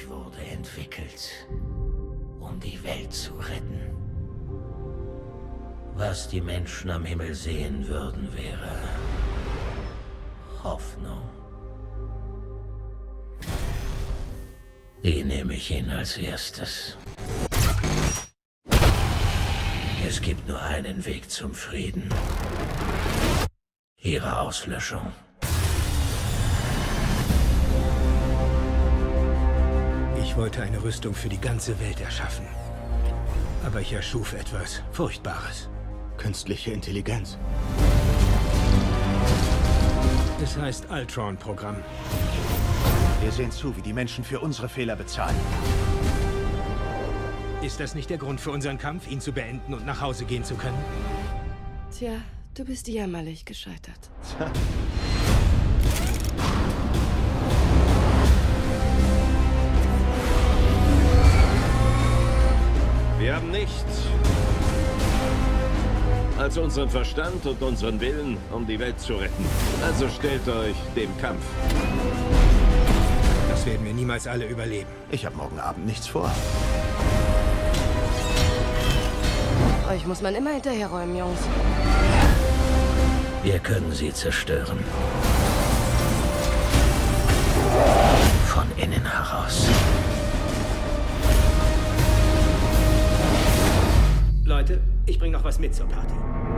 wurde entwickelt, um die Welt zu retten. Was die Menschen am Himmel sehen würden, wäre Hoffnung. Die nehme ich Ihnen als erstes. Es gibt nur einen Weg zum Frieden. Ihre Auslöschung. Ich wollte eine Rüstung für die ganze Welt erschaffen. Aber ich erschuf etwas Furchtbares. Künstliche Intelligenz. Es heißt Ultron-Programm. Wir sehen zu, wie die Menschen für unsere Fehler bezahlen. Ist das nicht der Grund für unseren Kampf, ihn zu beenden und nach Hause gehen zu können? Tja, du bist jämmerlich gescheitert. Wir haben nichts als unseren Verstand und unseren Willen, um die Welt zu retten. Also stellt euch dem Kampf. Das werden wir niemals alle überleben. Ich habe morgen Abend nichts vor. Euch muss man immer hinterherräumen, Jungs. Wir können sie zerstören. Von innen heraus. Leute, ich bringe noch was mit zur Party.